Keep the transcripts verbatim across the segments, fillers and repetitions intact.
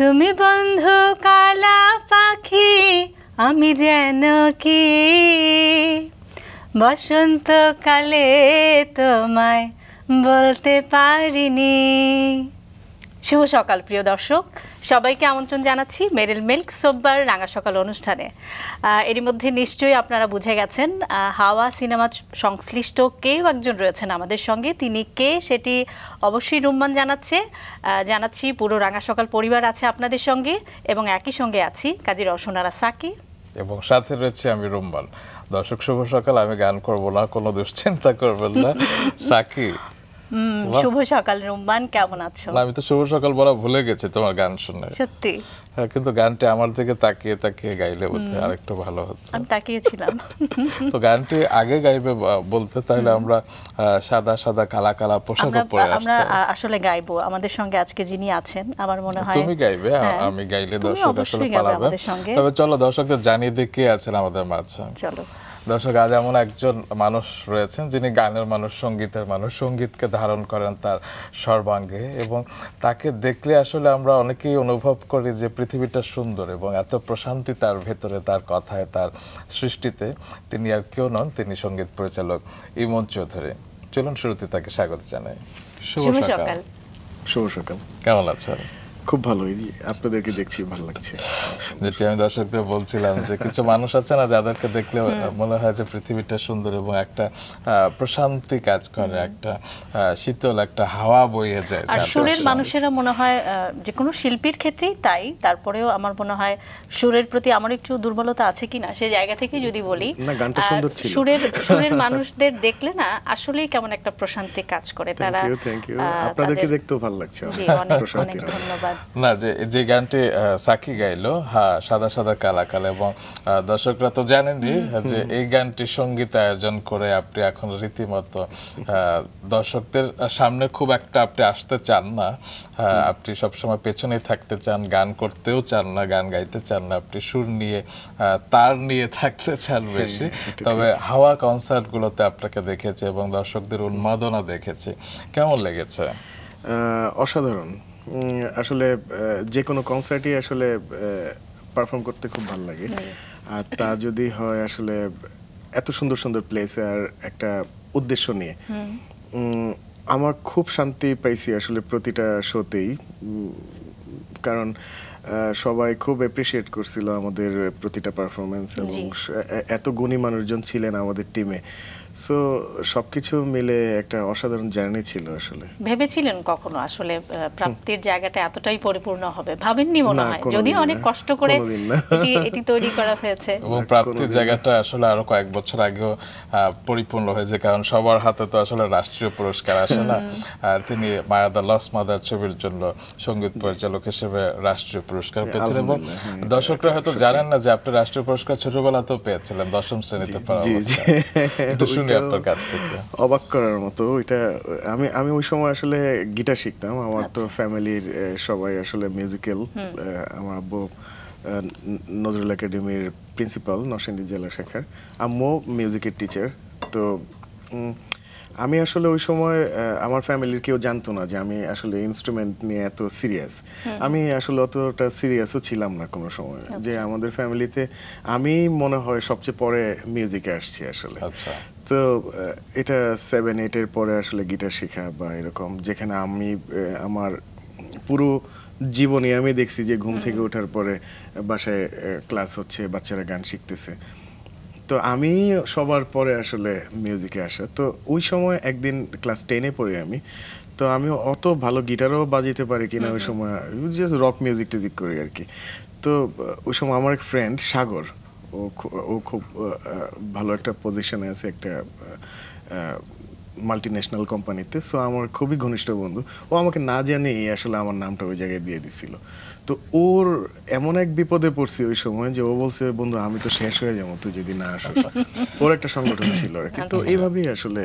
তুমি বন্ধু কালা পাখি আমি যেন কি বসন্তকালে তোমায় বলতে পারিনি। শুভ সকাল প্রিয় দর্শক, সবাইকে আমন্ত্রণ জানাচ্ছি মেরিল মিল্ক সোববার রাঙা সকাল অনুষ্ঠানে। এরই মধ্যে নিশ্চয়ই আপনারা বুঝে গেছেন হাওয়া সিনেমা সংশ্লিষ্ট কেউ একজন রয়েছেন আমাদের সঙ্গে। তিনি কে সেটি অবশ্যই রুম্মান জানাচ্ছে জানাচ্ছি পুরো রাঙা সকাল পরিবার আছে আপনাদের সঙ্গে, এবং একই সঙ্গে আছি কাজী রওশনারা সাকি এবং সাথে রয়েছে আমি রুম্মান। দর্শক শুভ সকাল, আমি গান করব না, কোনো দুশ্চিন্তা করবেন না। সাকি শুভ সকাল রুম্মান, কেমন আছো? আমি তো শুভ সকাল বলা ভুলে গেছি তোমার গান শুনে। সত্যি? হ্যাঁ, কিন্তু গানটি আমার দিকে তাকিয়ে তাকিয়ে গাইলে বোধহয় আরেকটু ভালো হতো। আমি তাকিয়েছিলাম। তো গানটি আগে গাইবে বলতে, তাহলে আমরা সাদা সাদা কালা কালা পোশাক পরে আসতাম। আমরা আসলে গাইবো। আমাদের সঙ্গে আজকে যিনি আছেন আমার মনে হয় তুমি গাইবে, আমি গাইলে দর্শক আসলে পালাবে। তবে চলো দর্শকদের জানিয়ে দিই কে আছেন আমাদের মাঝে। চলো দর্শক, আজ এমন একজন মানুষ রয়েছেন যিনি গানের মানুষ, সঙ্গীতের মানুষ, সঙ্গীতকে ধারণ করেন তার সর্বাঙ্গে, এবং তাকে দেখলে আসলে আমরা অনেকেই অনুভব করি যে পৃথিবীটা সুন্দর এবং এত প্রশান্তি তার ভেতরে, তার কথায়, তার সৃষ্টিতে। তিনি আর কেউ নন, তিনি সঙ্গীত পরিচালক ইমন চৌধুরী। চলুন শুরুতে তাকে স্বাগত জানাই। শুভ সকাল। শুভ সকাল, কেমন আছেন? খুব ভালো, আপনাদেরকে দেখছি ভালো লাগছে। যেটি আমি দর্শকদের বলছিলাম যে কিছু মানুষ আছে না যাদেরকে দেখলে মনে হয় যে পৃথিবীটা সুন্দর এবং একটা প্রশান্তি কাজ করে, একটা শীতল একটা হাওয়া বয়ে যায়। আর সুরের মানুষেরা মনে হয় যে কোনো শিল্পীর ক্ষেত্রেই তাই, তারপরেও আমার মনে হয় সুরের প্রতি আমার একটু দুর্বলতা আছে কিনা সেই জায়গা থেকে যদি বলি, না গানটা সুন্দর ছিল। সুরের সুরের মানুষদের দেখলে না আসলেই কেমন একটা প্রশান্তি কাজ করে। তারা থ্যাংক ইউ, আপনাদেরকে দেখতেও ভালো লাগছে। জি, অনেক অনেক ধন্যবাদ। না যে যে গানটি সাকি গাইলো, হ্যাঁ সাদা সাদা কালা কালা, এবং দর্শকরা তো জানেনই যে এই গানটি সঙ্গীত আয়োজন করে আপনি এখন রীতিমতো দর্শকদের সামনে খুব একটা আপনি আসতে চান না, আপনি সবসময় পেছনেই থাকতে চান, গান করতেও চান না, গান গাইতে চান না, আপনি সুর নিয়ে তার নিয়ে থাকতে চান বেশি। তবে হাওয়া কনসার্টগুলোতে আপনাকে দেখেছে এবং দর্শকদের উন্মাদনা দেখেছে, কেমন লেগেছে? অসাধারণ। আসলে যে কোনো কনসার্টই আসলে পারফর্ম করতে খুব ভালো লাগে, আর তা যদি হয় আসলে এত সুন্দর সুন্দর প্লেস আর একটা উদ্দেশ্য নিয়ে, আমার খুব শান্তি পাইছি আসলে প্রতিটা শোতেই। কারণ সবাই খুব অ্যাপ্রিসিয়েট করছিল আমাদের প্রতিটা পারফরমেন্স, এবং এত গুণী মানুষজন ছিলেন আমাদের টিমে। সো সবকিছু মিলে একটা অসাধারণ জার্নি ছিল। আসলে ভেবেছিলেন কখনো আসলে প্রাপ্তির জায়গাটা এতটাই পরিপূর্ণ হবে? ভাবেননি মনে হয়, যদিও অনেক কষ্ট করে এটি এটি তৈরি করা হয়েছে, এবং প্রাপ্তির জায়গাটা আসলে আরো কয়েক বছর আগেও পরিপূর্ণ হয়েছে, কারণ সবার হাতে তো আসলে রাষ্ট্রীয় পুরস্কার আসে না। তিনি মায়া দ্য লস্ট মাদার ছবির জন্য সঙ্গীত পরিচালক হিসেবে রাষ্ট্রীয় পুরস্কার পেয়েছেন, এবং দর্শকরা হয়তো জানেন না যে আপনি রাষ্ট্রীয় পুরস্কার ছোটবেলাতেও পেয়েছিলেন, দশম শ্রেণীতে পড়া অবস্থায়। অবাক করার মতো ওইটা। আমি আমি ওই সময় আসলে গিটার শিখতাম, আমার তো ফ্যামিলির সবাই আসলে মিউজিক্যাল। আমার আব্বু নজরুল একাডেমির প্রিন্সিপাল নরসিংদী জেলা শাখার, আম্মু মিউজিকের টিচার। তো আমি আসলে ওই সময় আমার ফ্যামিলির কেউ জানতো না যে আমি আসলে ইনস্ট্রুমেন্ট নিয়ে এত সিরিয়াস। আমি আসলে অতটা সিরিয়াসও ছিলাম না কোনো সময়, যে আমাদের ফ্যামিলিতে আমি মনে হয় সবচেয়ে পরে মিউজিকে আসছি আসলে। তো এটা সেভেন এইটের পরে আসলে গিটার শেখা বা এরকম, যেখানে আমি আমার পুরো জীবনে আমি দেখছি যে ঘুম থেকে ওঠার পরে বাসায় ক্লাস হচ্ছে, বাচ্চারা গান শিখতেছে। তো আমি সবার পরে আসলে মিউজিকে আসা। তো ওই সময় একদিন ক্লাস টেনে পড়ি আমি, তো আমি অত ভালো গিটারও বাজাতে পারি কিনা ওই সময়, জাস্ট রক মিউজিক টিউজিক করি আর কি। তো ওই সময় আমার এক ফ্রেন্ড সাগর, ও ও খুব ভালো একটা পজিশনে আছে একটা মাল্টি ন্যাশনাল কোম্পানিতে। সো আমার খুবই ঘনিষ্ঠ বন্ধু, ও আমাকে না জানিয়ে আসলে আমার নামটা ওই জায়গায় দিয়ে দিছিল। তো ওর এমন এক বিপদে পড়ছি ওই সময় যে ও বলছে, বন্ধু আমি তো শেষ হয়ে যাবো তুই যদি না আসো। ওর একটা সংগঠন ছিল আর কি। তো এইভাবেই আসলে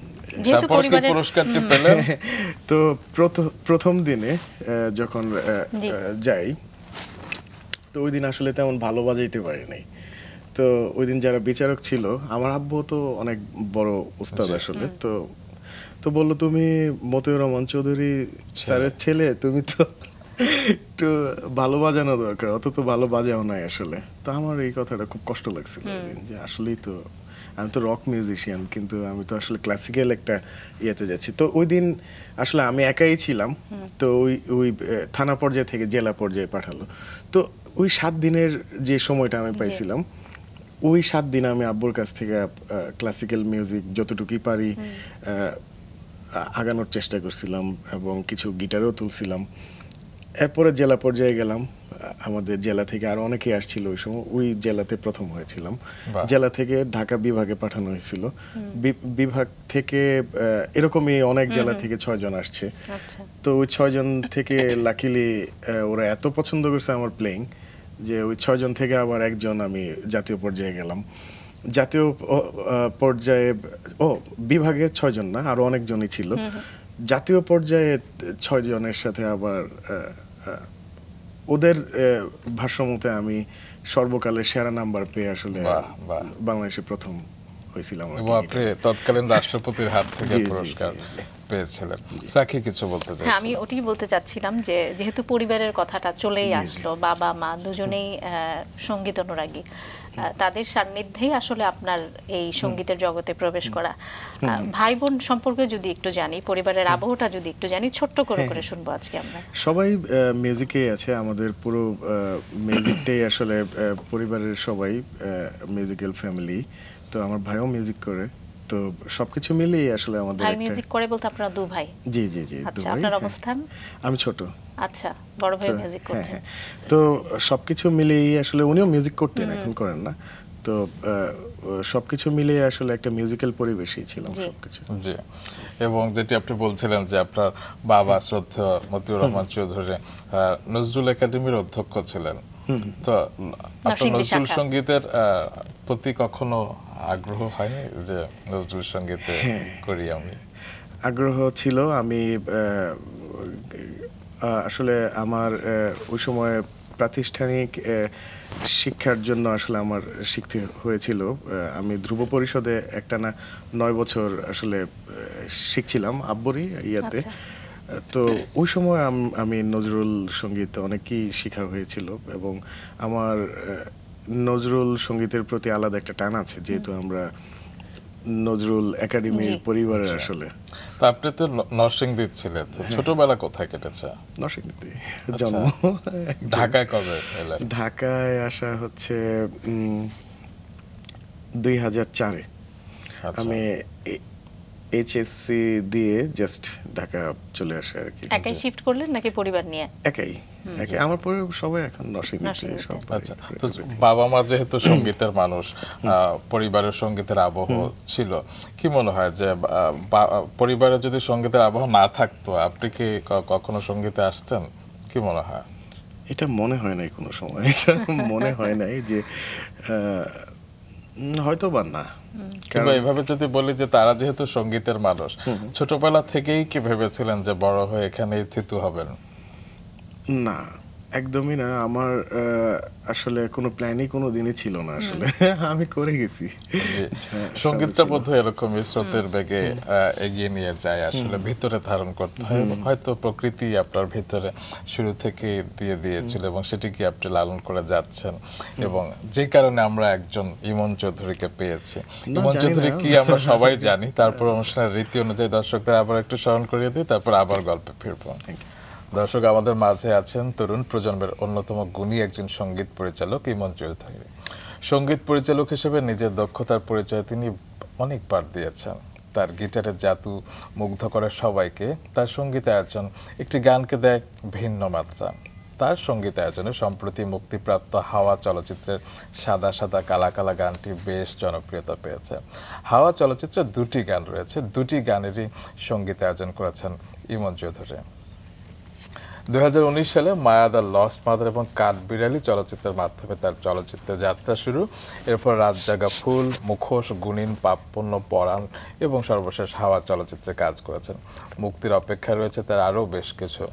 তো প্রথম দিনে যখন যাই, তো ওই দিন আসলে তেমন ভালো বাজাইতে পারি নাই। তো ওই দিন যারা বিচারক ছিল, আমার আব্বু তো অনেক বড় উস্তাদ আসলে, তো তো বললো তুমি মতিউর রহমান চৌধুরী স্যারের ছেলে, তুমি তো একটু ভালো বাজানো দরকার, অত তো ভালো বাজাও নাই আসলে। তো আমার এই কথাটা খুব কষ্ট লাগছিল যে আসলেই তো আমি তো রক মিউজিশিয়ান, কিন্তু আমি তো আসলে ক্লাসিক্যাল একটা ইয়েতে যাচ্ছি। তো ওই দিন আসলে আমি একাই ছিলাম, তো ওই ওই থানা পর্যায়ে থেকে জেলা পর্যায়ে পাঠালো। তো ওই সাত দিনের যে সময়টা আমি পাইছিলাম, ওই সাত দিন আমি আব্বুর কাছ থেকে ক্লাসিক্যাল মিউজিক যতটুকুই পারি আগানোর চেষ্টা করছিলাম এবং কিছু গিটারও তুলছিলাম। এরপরে জেলা পর্যায়ে গেলাম, আমাদের জেলা থেকে আরো অনেকেই আসছিল ওই সময়, ওই জেলাতে প্রথম হয়েছিলাম। জেলা থেকে ঢাকা বিভাগে পাঠানো হয়েছিল, বিভাগ থেকে এরকমই অনেক জেলা থেকে ছয় জন আসছে। তো ওই ছয় জন থেকে লাকিলি ওরা এত পছন্দ করছে আমার প্লেইং যে ওই ছয় জন থেকে আবার একজন আমি জাতীয় পর্যায়ে গেলাম। জাতীয় পর্যায়ে ও বিভাগে ছয় জন না, আরো অনেকজনই ছিল। জাতীয় পর্যায়ে ছয় জনের সাথে আবার ওদের ভাষ্যমতে আমি সর্বকালের সেরা নাম্বার পেয়ে আসলে বাংলাদেশে প্রথম হয়েছিলাম। আপনি তৎকালীন রাষ্ট্রপতির হাত থেকে পুরস্কার পেয়েছিলেন। সাকি কিছু বলতে চাইছেন? হ্যাঁ, আমি ওটাই বলতে চাচ্ছিলাম যে যেহেতু পরিবারের কথাটা চলেই আসলো, বাবা মা দুজনেই সঙ্গীত অনুরাগী, তাদের সান্নিধ্যেই আসলে আপনার এই সঙ্গীতের জগতে প্রবেশ করা। ভাই বোন সম্পর্কে যদি একটু জানি, পরিবারের আবহটা যদি একটু জানি, ছোট্ট করে করে শুনবো আজকে আমরা। সবাই মিউজিকে আছে, আমাদের পুরো মিউজিকটাই আসলে পরিবারের সবাই মিউজিক্যাল ফ্যামিলি। তো আমার ভাইও মিউজিক করে, তো সবকিছু মিলিয়ে আসলে আমাদের ভাই মিউজিক করে বলতে আপনারা দু ভাই? জি জি জি। আচ্ছা, আপনার অবস্থান? আমি ছোট। আচ্ছা, বড় ভাই মিউজিক করছেন। তো সবকিছু মিলিয়ে আসলে উনিও মিউজিক করতেন, এখন করেন না। তো সবকিছু মিলিয়ে আসলে একটা মিউজিক্যাল পরিবেশই ছিল সবকিছু। জি, এবং যেটি আপনি বলছিলেন যে আপনার বাবা শ্রদ্ধেয় মতিউর রহমান চৌধুরী নজরুল একাডেমির অধ্যক্ষ ছিলেন। তো আপনার নজরুল সঙ্গীতের প্রতি কখনো আগ্রহ হয়নি যে নজরুল সঙ্গীতে করি আমি? আগ্রহ ছিল। আমি আসলে আমার ওই সময় প্রাতিষ্ঠানিক শিক্ষার জন্য আসলে আমার শিখতে হয়েছিল। আমি ধ্রুব পরিষদে একটা না নয় বছর আসলে শিখছিলাম আব্বুরই ইয়াতে। তো ওই সময় আমি নজরুল সঙ্গীত অনেকই শেখা হয়েছিল এবং আমার নজরুল সঙ্গীতের প্রতি আলাদা একটা টান আছে, যেহেতু আমরা নজরুল একাডেমির পরিবারের আসলে। তো আপনি তো নরসিংদীর ছিলেন, ছোটবেলা কোথায় কেটেছে? নরসিংদীতে জন্ম। ঢাকায় কবে এলেন? ঢাকায় আসা হচ্ছে দুই হাজার চারে। আমি এইচএসসি দিয়ে জাস্ট ঢাকা চলে আসে আর কি। একাই শিফট করলেন নাকি পরিবার নিয়ে? একাই একাই। আমার পরিবার সবাই এখন নরসিংদীতে সব। আচ্ছা, তো বাবা মা যেহেতু সঙ্গীতের মানুষ, পরিবারের সঙ্গীতের আবহ ছিল, কি মনে হয় যে পরিবারে যদি সঙ্গীতের আবহ না থাকতো আপনি কি কখনো সঙ্গীতে আসতেন? কি মনে হয়? এটা মনে হয় নাই কোনো সময়, এটা মনে হয় নাই যে হয়তো বা না। কিংবা এভাবে যদি বলি যে তারা যেহেতু সঙ্গীতের মানুষ, ছোটবেলা থেকেই কি ভেবেছিলেন যে বড় হয়ে এখানেই থিতু হবেন? না, একদমই না। আমার আসলে কোনো প্ল্যানই কোনো দিনই ছিল না আসলে, আমি করে গেছি। সঙ্গীতটা বোধহয় এরকমই স্রোতের বেগে এগিয়ে নিয়ে যায়, আসলে ভিতরে ধারণ করতে হয়। হয়তো প্রকৃতি আপনার ভিতরে শুরু থেকে দিয়ে দিয়েছিল এবং সেটিকে আপনি লালন করে যাচ্ছেন, এবং যে কারণে আমরা একজন ইমন চৌধুরীকে পেয়েছি। ইমন চৌধুরী কি আমরা সবাই জানি, তারপর অনুষ্ঠানের রীতি অনুযায়ী দর্শকদের আবার একটু স্মরণ করিয়ে দিই, তারপর আবার গল্পে ফিরবো। দর্শক, আমাদের মাঝে আছেন তরুণ প্রজন্মের অন্যতম গুণী একজন সঙ্গীত পরিচালক ইমন চৌধুরী। সঙ্গীত পরিচালক হিসেবে নিজের দক্ষতার পরিচয় তিনি অনেকবার দিয়েছেন। তার গিটারের জাদু মুগ্ধ করে সবাইকে, তার সঙ্গীত আয়োজন একটি গানকে দেয় ভিন্ন মাত্রা। তার সঙ্গীত আয়োজনে সম্প্রতি মুক্তিপ্রাপ্ত হাওয়া চলচ্চিত্রের সাদা সাদা কালা কালা গানটি বেশ জনপ্রিয়তা পেয়েছে। হাওয়া চলচ্চিত্রে দুটি গান রয়েছে, দুটি গানেরই সঙ্গীত আয়োজন করেছেন ইমন চৌধুরী। দুই হাজার উনিশ সালে মায়া দ্য লস্ট মাদার এবং কাঠবিড়ালি চলচ্চিত্রের মাধ্যমে তার চলচ্চিত্র যাত্রা শুরু। এরপর রাত জাগা ফুল, মুখোশ, গুণিন, পাপপূর্ণ, পরাণ এবং সর্বশেষ হাওয়া চলচ্চিত্রে কাজ করেছেন। মুক্তির অপেক্ষায় রয়েছে তার আরও বেশ কিছু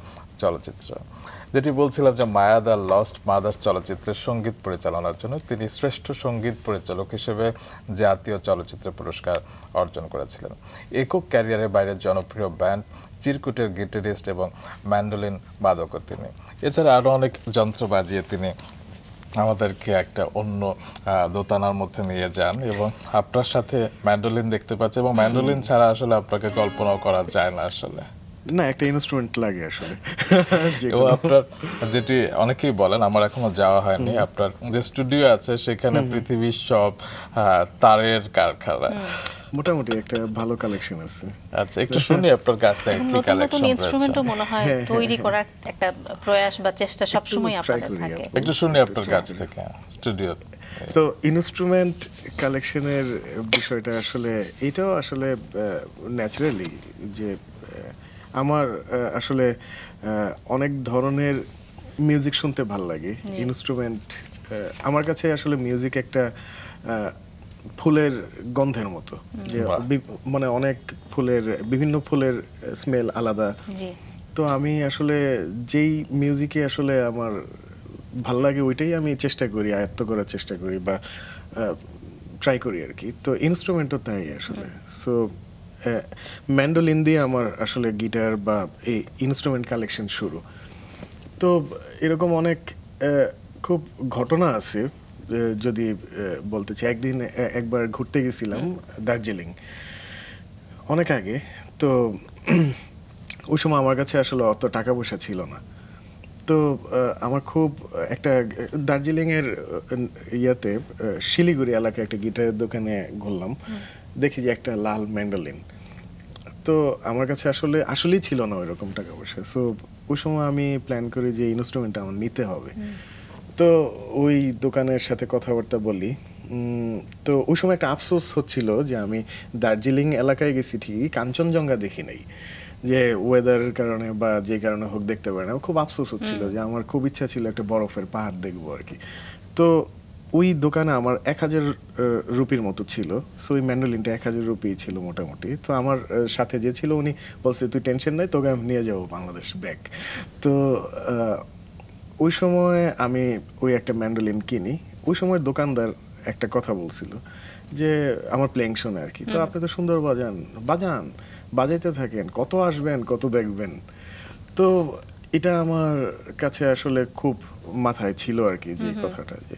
চলচ্চিত্র। যেটি বলছিলাম যে মায়া দ্য লস্ট মাদার চলচ্চিত্রের সঙ্গীত পরিচালনার জন্য তিনি শ্রেষ্ঠ সঙ্গীত পরিচালক হিসেবে জাতীয় চলচ্চিত্র পুরস্কার অর্জন করেছিলেন। একক ক্যারিয়ারের বাইরে জনপ্রিয় ব্যান্ড চিরকুটের গিটারিস্ট এবং ম্যান্ডোলিন বাদকও তিনি। এছাড়া আরও অনেক যন্ত্র বাজিয়ে তিনি আমাদেরকে একটা অন্য দোতানার মধ্যে নিয়ে যান এবং আপনার সাথে ম্যান্ডোলিন দেখতে পাচ্ছি এবং ম্যান্ডোলিন ছাড়া আসলে আপনাকে কল্পনাও করা যায় না আসলে। না, একটা ইনস্ট্রুমেন্ট লাগে আসলে। এবং আপনার যেটি অনেকেই বলেন, আমার এখনো যাওয়া হয়নি, আপনার যে স্টুডিও আছে সেখানে পৃথিবীর সব তারের কারখানা, মোটামুটি একটা ভালো কালেকশন আছে। আচ্ছা, একটু শুনি আপনার কাছ থেকে কি কালেকশন রয়েছে। ইনস্ট্রুমেন্টও মনে হয় তৈরি করার একটা প্রয়াস বা চেষ্টা সব সময় আপনাদের থাকে। একটু শুনি আপনার কাছ থেকে স্টুডিও। তো ইনস্ট্রুমেন্ট কালেকশনের বিষয়টা আসলে এটাও আসলে ন্যাচারালি যে আমার আসলে অনেক ধরনের মিউজিক শুনতে ভালো লাগে। ইনস্ট্রুমেন্ট আমার কাছে আসলে মিউজিক একটা ফুলের গন্ধের মতো, যে মানে অনেক ফুলের বিভিন্ন ফুলের স্মেল আলাদা। তো আমি আসলে যেই মিউজিকে আসলে আমার ভাল লাগে ওইটাই আমি চেষ্টা করি, আয়ত্ত করার চেষ্টা করি বা ট্রাই করি আর কি। তো ইনস্ট্রুমেন্টও তাই আসলে। সো ম্যান্ডোলিন দিয়ে আমার আসলে গিটার বা এই ইনস্ট্রুমেন্ট কালেকশন শুরু। তো এরকম অনেক খুব ঘটনা আছে যদি বলতে চাই। একদিন একবার ঘুরতে গেছিলাম দার্জিলিং, অনেক আগে। তো ওই সময় আমার কাছে আসলে অত টাকা পয়সা ছিল না। তো আমার খুব একটা দার্জিলিংয়ের ইয়াতে শিলিগুড়ি এলাকায় একটা গিটারের দোকানে ঘুরলাম, দেখি যে একটা লাল ম্যান্ডোলিন। তো আমার কাছে আসলে আসলেই ছিল না ওই রকম টাকা পয়সা। সো ওই সময় আমি প্ল্যান করি যে ইনস্ট্রুমেন্টটা আমার নিতে হবে। তো ওই দোকানের সাথে কথাবার্তা বলি। তো ওই সময় একটা আফসোস হচ্ছিল যে আমি দার্জিলিং এলাকায় গেছি ঠিকই, কাঞ্চনজঙ্ঘা দেখি নাই, যে ওয়েদারের কারণে বা যে কারণে হোক দেখতে পারি না। খুব আফসোস হচ্ছিল যে আমার খুব ইচ্ছা ছিল একটা বরফের পাহাড় দেখবো আর কি। তো ওই দোকানে আমার এক হাজার রুপির মতো ছিল। সো ওই ম্যান্ডোলিনটা এক হাজার রুপি ছিল মোটামুটি। তো আমার সাথে যে ছিল উনি বলছে তুই টেনশন নাই, তোকে আমি নিয়ে যাবো বাংলাদেশ ব্যাক। তো ওই সময় আমি ওই একটা ম্যান্ডোলিন কিনি। ওই সময় দোকানদার একটা কথা বলছিল যে আমার প্লেইং শোনে আর কি, তো আপনি তো সুন্দর বাজান, বাজান বাজাইতে থাকেন, কত আসবেন কত দেখবেন। তো এটা আমার কাছে আসলে খুব মাথায় ছিল আর কি যে কথাটা। যে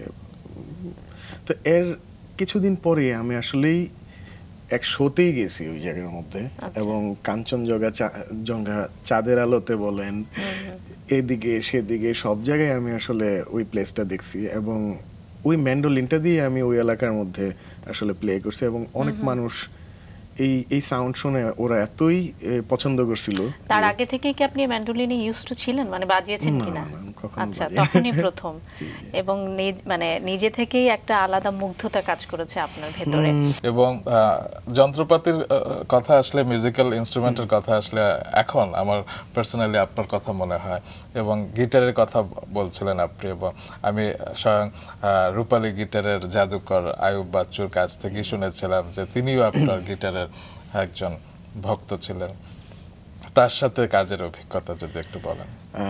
তো এর কিছুদিন পরে আমি আসলেই এক শোতেই গেছি ওই জায়গার মধ্যে, এবং কাঞ্চনজঙ্ঘা জঙ্ঘা চাঁদের আলোতে বলেন, এদিকে সেদিকে সব জায়গায় আমি আসলে ওই প্লেসটা দেখছি। এবং ওই ম্যান্ডোলিনটা দিয়ে আমি ওই এলাকার মধ্যে আসলে প্লে করছি, এবং অনেক মানুষ এই এই সাউন্ড শুনে ওরা এতই পছন্দ করছিল। তার আগে থেকে কি আপনি ম্যান্ডোলিনে ইউজড টু ছিলেন, মানে বাজিয়েছেন কিনা? আচ্ছা, তখনই প্রথম। এবং মানে নিজে থেকেই একটা আলাদা মুগ্ধতা কাজ করেছে আপনার ভেতরে। এবং যন্ত্রপাতির কথা আসলে, মিউজিক্যাল ইনস্ট্রুমেন্টের কথা আসলে এখন আমার পার্সোনালি আপনার কথা মনে হয়। এবং গিটারের কথা বলছিলেন আপনি, এবং আমি স্বয়ং রূপালী গিটারের জাদুকর আয়ুব বাচ্চুর কাছ থেকে শুনেছিলাম যে তিনিও আপনার গিটারের একজন ভক্ত ছিলেন। তার সাথে কাজের অভিজ্ঞতা যদি একটু বলেন।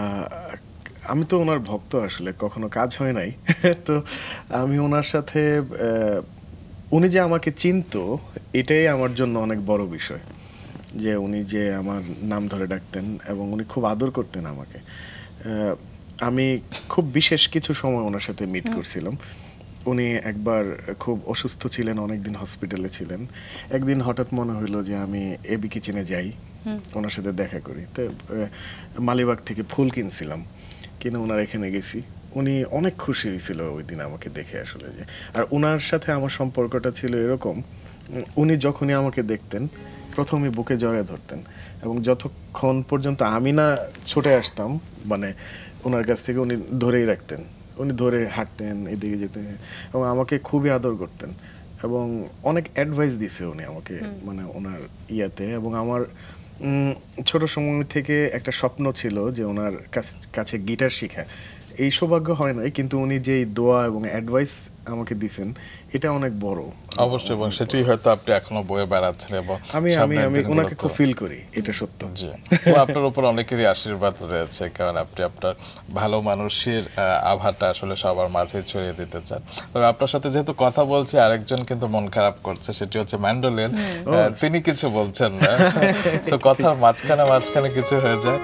আমি তো ওনার ভক্ত, আসলে কখনো কাজ হয় নাই। তো আমি ওনার সাথে, উনি যে আমাকে চিনতো এটাই আমার জন্য অনেক বড় বিষয়, যে উনি যে আমার নাম ধরে ডাকতেন এবং উনি খুব আদর করতেন আমাকে। আমি খুব বিশেষ কিছু সময় ওনার সাথে মিট করছিলাম। উনি একবার খুব অসুস্থ ছিলেন, অনেকদিন হসপিটালে ছিলেন। একদিন হঠাৎ মনে হইলো যে আমি এবি কিচেনে যাই, ওনার সাথে দেখা করি। তো মালিবাগ থেকে ফুল কিনছিলাম, কিনে ওনার এখানে গেছি। উনি অনেক খুশি হয়েছিল ওই দিন আমাকে দেখে আসলে। যে আর ওনার সাথে আমার সম্পর্কটা ছিল এরকম, উনি যখনই আমাকে দেখতেন প্রথমে বুকে জড়িয়ে ধরতেন, এবং যতক্ষণ পর্যন্ত আমি না ছুটে আসতাম মানে ওনার কাছ থেকে উনি ধরেই রাখতেন। উনি ধরে হাঁটতেন, এদিকে যেতেন, এবং আমাকে খুবই আদর করতেন, এবং অনেক অ্যাডভাইস দিছে উনি আমাকে, মানে ওনার ইয়াতে। এবং আমার ছোট সময় থেকে একটা স্বপ্ন ছিল যে ওনার কাছে গিটার শেখা। এই সৌভাগ্য হয় নাই, কিন্তু উনি যেই দোয়া এবং অ্যাডভাইস আমাকে দিছেন এটা অনেক বড় অবশ্যই, এবং সেটাই হয়তো আপনি এখনো বয়ে বেড়াচ্ছেন এবং আমি আমি আমি ওনাকে খুব ফিল করি, এটা সত্য। জি, আপনার উপর অনেকেরই আশীর্বাদ রয়েছে, কারণ আপনি আপনার ভালো মানুষের আভাটা আসলে সবার মাঝে ছড়িয়ে দিতে চান। তবে আপনার সাথে যেহেতু কথা বলছি, আরেকজন কিন্তু মন খারাপ করছে, সেটি হচ্ছে ম্যান্ডোলিন। তিনি কিছু বলছেন না, তো কথার মাঝখানে মাঝখানে কিছু হয়ে যায়।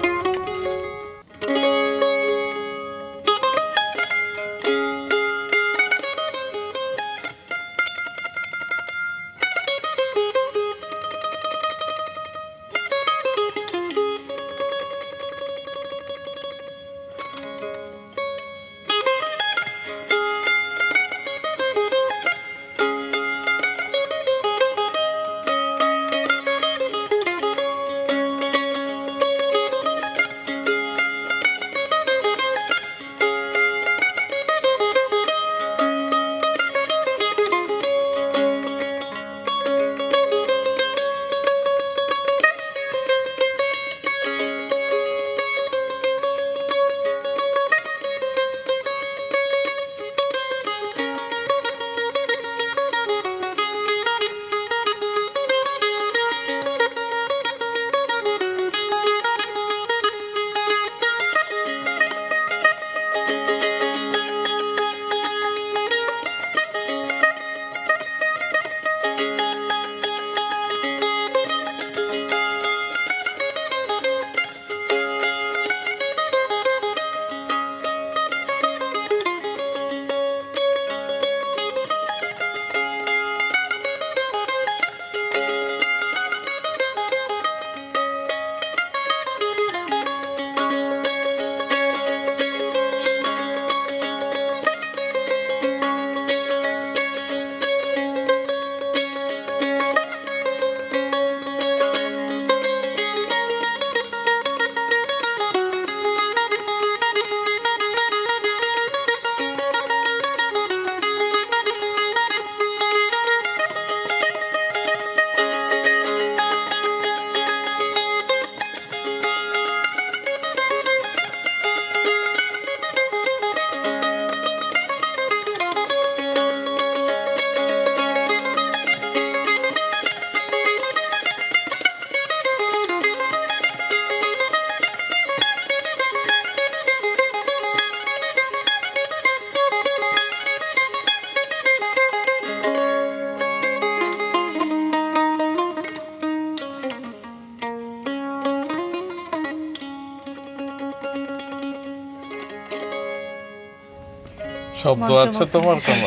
শব্দ আছে তোমার কোনো?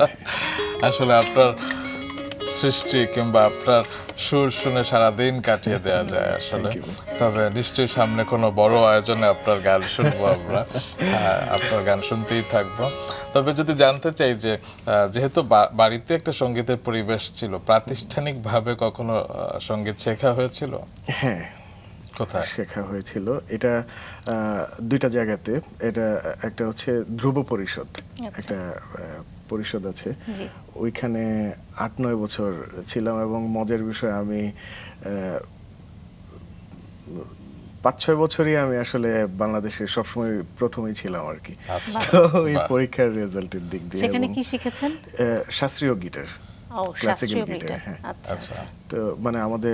আসলে আপনার সৃষ্টি কিংবা আপনার সুর শুনে সারাদিন কাটিয়ে দেওয়া যায় আসলে। তবে নিশ্চয়ই সামনে কোনো বড় আয়োজনে আপনার গান শুনবো আমরা, আপনার গান শুনতেই থাকবো। তবে যদি জানতে চাই যে যেহেতু বাড়িতে একটা সঙ্গীতের পরিবেশ ছিল, প্রাতিষ্ঠানিকভাবে কখনো সঙ্গীত শেখা হয়েছিল? হ্যাঁ, কোথায় শেখা হয়েছিল? এটা দুইটা জায়গাতে। এটা একটা হচ্ছে ধ্রুব পরিষদ, একটা পরিষদ আছে, ওইখানে আট নয় বছর ছিলাম এবং মজার বিষয় আমি পাঁচ ছয় বছরই আমি আসলে বাংলাদেশে সবসময় প্রথমেই ছিলাম আর কি। তো ওই পরীক্ষার রেজাল্টের দিক দিয়ে। সেখানে কি শিখেছেন? শাস্ত্রীয় গিটার, ক্লাসিক্যাল গিটার। হ্যাঁ, আচ্ছা। তো মানে আমাদের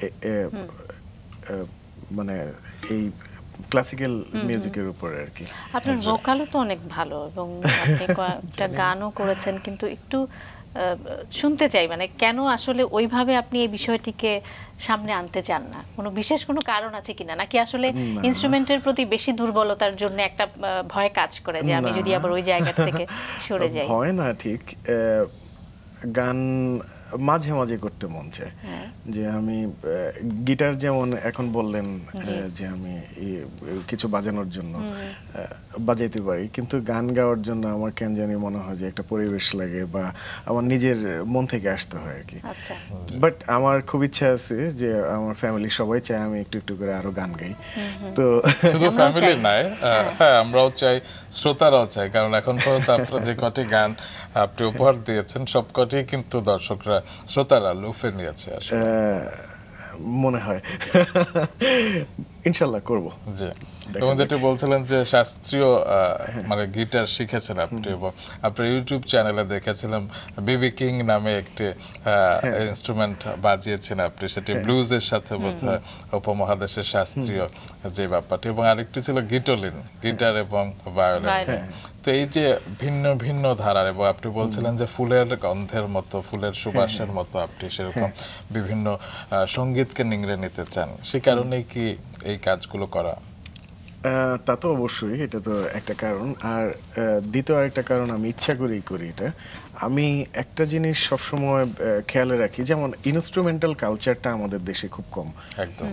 মানে এই ক্লাসিক্যাল মিউজিকের উপরে আর কি। আপনার ভোকালও তো অনেক ভালো এবং আপনি কয়েকটা গানও করেছেন, কিন্তু একটু শুনতে চাই মানে কেন আসলে ওইভাবে আপনি এই বিষয়টিকে সামনে আনতে চান না? কোনো বিশেষ কোনো কারণ আছে কিনা, নাকি আসলে ইনস্ট্রুমেন্টের প্রতি বেশি দুর্বলতার জন্য একটা ভয় কাজ করে যে আমি যদি আবার ওই জায়গা থেকে সরে যাই? ভয় না, ঠিক গান মাঝে মাঝে করতে মন চায়। যে আমি গিটার যেমন এখন বললেন যে আমি কিছু বাজানোর জন্য বাজাইতে পারি, কিন্তু গান গাওয়ার জন্য আমার কেন জানি মনে হয় যে একটা পরিবেশ লাগে বা আমার নিজের মন থেকে আসতে হয় আর কি। বাট আমার খুব ইচ্ছা আছে যে আমার ফ্যামিলি সবাই চায় আমি একটু একটু করে আরো গান গাই। তো শুধু ফ্যামিলি নয়, হ্যাঁ আমরাও চাই, শ্রোতারাও চাই, কারণ এখন পর্যন্ত আপনারা যে কটি গান আপনি উপহার দিয়েছেন সব কটি কিন্তু দর্শকরা শ্রোতারা লুফে নিয়েছে আসলে। মনে হয় ইনশাল্লাহ করব। জি, এবং যেটা বলছিলেন যে শাস্ত্রীয় মানে গিটার শিখেছেন আপনি এবং আপনার ইউটিউব চ্যানেলে দেখেছিলাম বিবি কিং নামে একটি ইনস্ট্রুমেন্ট বাজিয়েছেন আপনি, সেটি ব্লুজের সাথে বোধহয় উপমহাদেশের শাস্ত্রীয় যে ব্যাপারটি, এবং আরেকটি ছিল গিটোলিন, গিটার এবং ভায়োলিন। তো এই যে ভিন্ন ভিন্ন ধারার, এবং আপনি বলছিলেন যে ফুলের গন্ধের মতো, ফুলের সুবাসের মতো আপনি সেরকম বিভিন্ন সঙ্গীতকে নিংড়ে নিতে চান, সে কারণেই কি এই কাজগুলো করা? তা তো অবশ্যই, এটা তো একটা কারণ। আর দ্বিতীয় আরেকটা কারণ, আমি ইচ্ছা করেই করি এটা। আমি একটা জিনিস সবসময় খেয়ালে রাখি, যেমন ইনস্ট্রুমেন্টাল কালচারটা আমাদের দেশে খুব কম। একদম।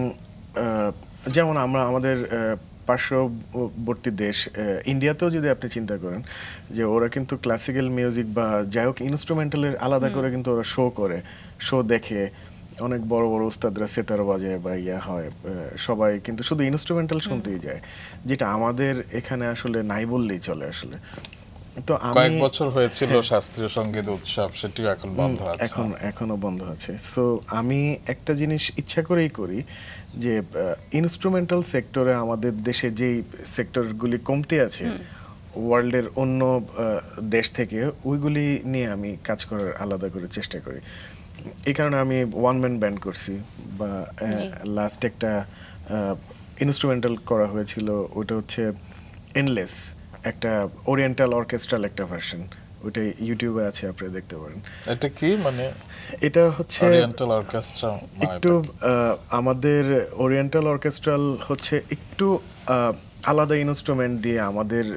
যেমন আমরা আমাদের পার্শ্ববর্তী দেশ ইন্ডিয়াতেও যদি আপনি চিন্তা করেন, যে ওরা কিন্তু ক্লাসিক্যাল মিউজিক বা যাই হোক ইনস্ট্রুমেন্টালের আলাদা করে কিন্তু ওরা শো করে, শো দেখে, অনেক বড় বড় উস্তাদরা সেতার বাজায় বা ইয়া হয়, সবাই কিন্তু শুধু ইনস্ট্রুমেন্টাল শুনতেই যায়, যেটা আমাদের এখানে আসলে নাই বললেই চলে আসলে। তো কয়েক বছর হয়েছিল শাস্ত্রীয় সঙ্গীত উৎসব, সেটিও এখন বন্ধ আছে, এখন এখনো বন্ধ আছে। সো আমি একটা জিনিস ইচ্ছা করেই করি, যে ইনস্ট্রুমেন্টাল সেক্টরে আমাদের দেশে যেই সেক্টরগুলি কমতে আছে ওয়ার্ল্ডের অন্য দেশ থেকে, ওইগুলি নিয়ে আমি কাজ করার আলাদা করে চেষ্টা করি। এই কারণে আমি ওয়ান ম্যান ব্যান্ড করছি, বা লাস্ট একটা ইনস্ট্রুমেন্টাল করা হয়েছিল, ওটা হচ্ছে এনলেস, একটা ওরিয়েন্টাল অর্কেস্ট্রাল একটা ভার্সন, ওটা ইউটিউবে আছে, আপনারা দেখতে পারেন। এটা কি মানে? এটা হচ্ছে ওরিয়েন্টাল অর্কেস্ট্রা, একটু আমাদের ওরিয়েন্টাল অর্কেস্ট্রাল হচ্ছে একটু আলাদা ইনস্ট্রুমেন্ট দিয়ে আমাদের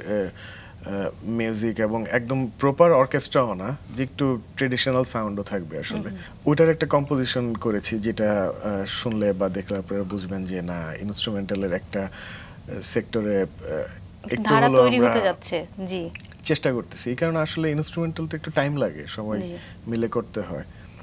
মিউজিক, এবং একদম প্রপার অর্কেস্ট্রাও না, যে একটু ট্রেডিশনাল সাউন্ডও থাকবে আসলে। ওইটার একটা কম্পোজিশন করেছি, যেটা শুনলে বা দেখলে আপনারা বুঝবেন যে না, ইনস্ট্রুমেন্টালের একটা সেক্টরে একটু হলো আমরা চেষ্টা করতেছি। এই কারণে আসলে ইনস্ট্রুমেন্টালটা একটু টাইম লাগে, সবাই মিলে করতে হয়।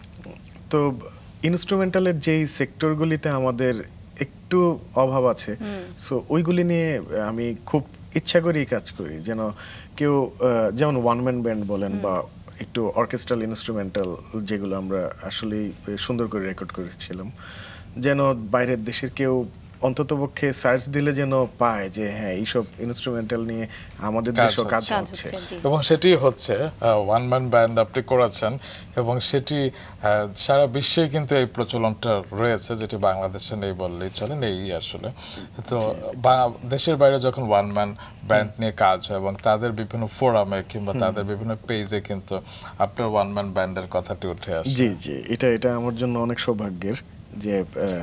তো ইনস্ট্রুমেন্টালের যেই সেক্টরগুলিতে আমাদের একটু অভাব আছে, সো ওইগুলি নিয়ে আমি খুব ইচ্ছা করেই কাজ করি, যেন কেউ, যেমন ওয়ান ম্যান ব্যান্ড বলেন বা একটু অর্কেস্ট্রাল ইনস্ট্রুমেন্টাল, যেগুলো আমরা আসলেই সুন্দর করে রেকর্ড করেছিলাম, যেন বাইরের দেশের কেউ অন্ততপক্ষে সার্চ দিলে যেন পায় যে হ্যাঁ, এইসব ইনস্ট্রুমেন্টাল নিয়ে আমাদের দেশেও কাজ হচ্ছে, এবং সেটি হচ্ছে ওয়ান ম্যান ব্যান্ড আপনি করেছেন, এবং সেটি সারা বিশ্বে কিন্তু এই প্রচলনটা রয়েছে, যেটি বাংলাদেশে নেই বললেই চলে, নেই আসলে। তো দেশের বাইরে যখন ওয়ান ম্যান ব্যান্ড নিয়ে কাজ হয়, এবং তাদের বিভিন্ন ফোরামে কিংবা তাদের বিভিন্ন পেজে কিন্তু আপনার ওয়ান ম্যান ব্যান্ডের কথাটি উঠে আসে। জি জি, এটা এটা আমার জন্য অনেক সৌভাগ্যের যে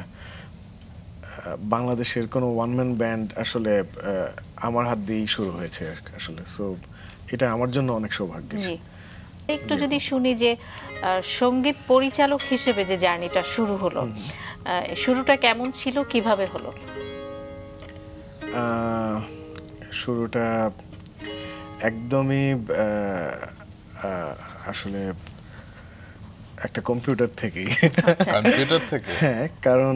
বাংলাদেশের কোনো ওয়ান ম্যান ব্যান্ড আসলে আমার হাত দিয়েই শুরু হয়েছে আসলে। সো এটা আমার জন্য অনেক সৌভাগ্যের। একটু যদি শুনি যে সঙ্গীত পরিচালক হিসেবে যে জার্নিটা শুরু হলো, শুরুটা কেমন ছিল, কিভাবে হলো? শুরুটা একদমই আসলে একটা কম্পিউটার থেকেই। কম্পিউটার থেকে? হ্যাঁ, কারণ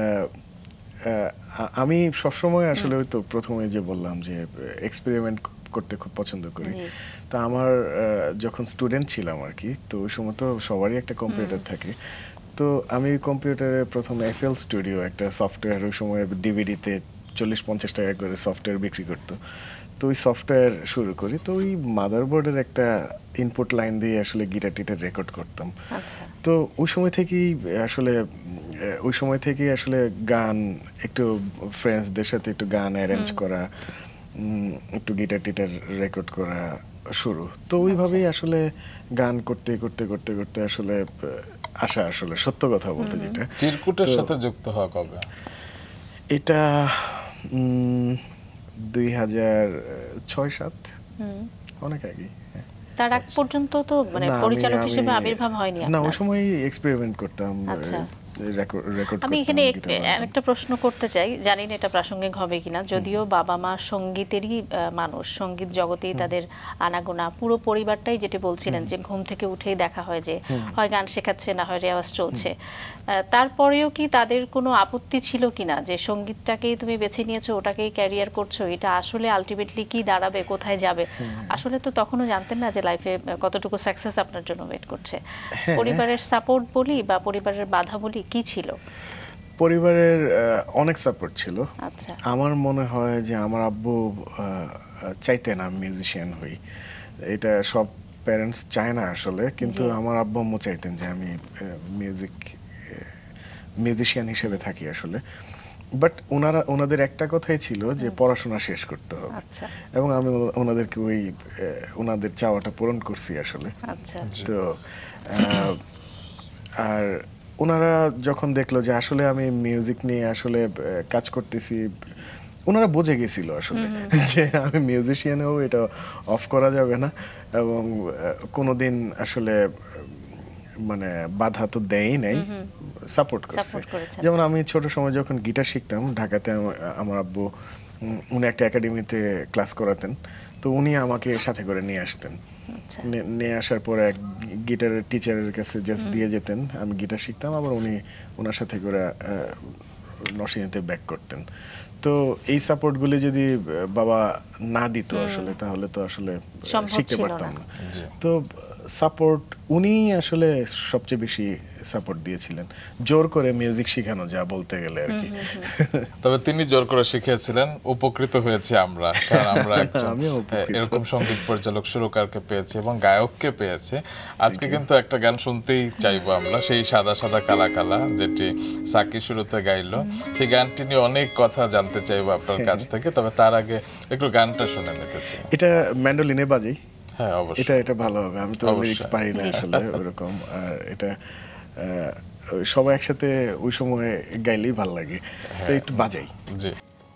আমি সবসময় আসলে ওই তো প্রথমে যে বললাম যে এক্সপেরিমেন্ট করতে খুব পছন্দ করি। তো আমার যখন স্টুডেন্ট ছিলাম আর কি, তো ওই সময় তো সবারই একটা কম্পিউটার থাকে। তো আমি প্রথমে প্রথমে এফএল স্টুডিও একটা সফটওয়্যার, ওই সময় ডিভিডিতে চল্লিশ পঞ্চাশ টাকা করে সফটওয়্যার বিক্রি করতো। তো ওই সফটওয়্যার শুরু করি। তো ওই মাদারবোর্ডের একটা ইনপুট লাইন দিয়ে আসলে গিটার টিটার রেকর্ড করতাম। তো ওই সময় থেকেই আসলে ওই সময় থেকেই আসলে গান, একটু ফ্রেন্ডসদের সাথে একটু গান অ্যারেঞ্জ করা, একটু গিটার টিটার রেকর্ড করা শুরু। তো ওইভাবেই আসলে গান করতে করতে করতে করতে আসলে আসা, আসলে সত্য কথা বলতে যেটা। চিরকুটের সাথে যুক্ত হওয়া কবে? এটা দুই হাজার ছয় সাত, অনেক আগে। তার আগ পর্যন্ত তো মানে পরিচালক হিসেবে আবির্ভাব হয়নি আপনার? না, ওই সময় এক্সপেরিমেন্ট করতাম। আমি এখানে একটা প্রশ্ন করতে চাই, জানি না এটা প্রাসঙ্গিক হবে কিনা, যদিও বাবা মা সঙ্গীতেরই মানুষ, সঙ্গীত জগতেই তাদের আনাগোনা, পুরো পরিবারটাই যেটা বলছিলেন যে ঘুম থেকে উঠেই দেখা হয় যে হয় গান শেখাচ্ছে, না হয় রেওয়াজ চলছে। তারপরেও কি তাদের কোনো আপত্তি ছিল কিনা যে সঙ্গীতটাকেই তুমি বেছে নিয়েছো, ওটাকেই ক্যারিয়ার করছো, এটা আসলে আলটিমেটলি কি দাঁড়াবে, কোথায় যাবে? আসলে তো তখনও জানতেন না যে লাইফে কতটুকু সাকসেস আপনার জন্য ওয়েট করছে। পরিবারের সাপোর্ট বলি বা পরিবারের বাধা বলি, কি ছিল? পরিবারের অনেক সাপোর্ট ছিল। আচ্ছা, আমার মনে হয় যে আমার আব্বু চাইতেন আমি মিউজিশিয়ান হই, এটা সব প্যারেন্টস চায় না আসলে, কিন্তু আমার আব্বু আম্মু চাইতেন যে আমি মিউজিক মিউজিশিয়ান হিসেবে থাকি আসলে। বাট ওনারা ওনাদের একটা কথাই ছিল যে পড়াশোনা শেষ করতে হবে, এবং আমি ওনাদেরকে ওই ওনাদের চাওয়াটা পূরণ করছি আসলে। তো আর ওনারা যখন দেখলো যে আসলে আমি মিউজিক নিয়ে আসলে কাজ করতেছি, ওনারা বুঝে গেছিল আসলে যে আমি মিউজিশিয়ান হব, এটা অফ করা যাবে না, এবং কোনোদিন আসলে মানে বাধা তো দেয়ই নাই, সাপোর্ট করছে। যেমন আমি ছোট সময় যখন গিটার শিখতাম ঢাকাতে, আমার আব্বু উনি একটা একাডেমিতে ক্লাস করাতেন, তো উনি আমাকে সাথে করে নিয়ে আসতেন। নিয়ে আসার পরে এক গিটারের টিচারের কাছে জাস্ট দিয়ে যেতেন, আমি গিটার শিখতাম, আবার উনি ওনার সাথে করে নরসিংদীতে ব্যাক করতেন। তো এই সাপোর্টগুলি যদি বাবা না দিত আসলে, তাহলে তো আসলে শিখতে পারতাম না। তো সাপোর্ট উনি আসলে সবচেয়ে বেশি সাপোর্ট দিয়েছিলেন, জোর করে মিউজিক শেখানো যা বলতে গেলে আর কি। তবে তিনি জোর করে শিখিয়েছিলেন, উপকৃত হয়েছি আমরা, কারণ আমরা এরকম সঙ্গীত পরিচালক সুরকারকে পেয়েছি এবং গায়ককে পেয়েছি। আজকে কিন্তু একটা গান শুনতেই চাইবো আমরা, সেই সাদা সাদা কালা কালা, যেটি সাকি শুরুতে গাইলো। সেই গানটি নিয়ে অনেক কথা জানতে চাইবো আপনার কাছ থেকে, তবে তার আগে একটু গানটা শুনে নিতে চাই। এটা ম্যান্ডোলিনে বাজাই। হ্যাঁ অবশ্যই, এটা এটা ভালো হবে, আমি তো লিরিক্স পারি না আসলে ওরকম, আর এটা সবাই একসাথে ওই সময় গাইলেই ভালো লাগে, তো একটু বাজাই। জি।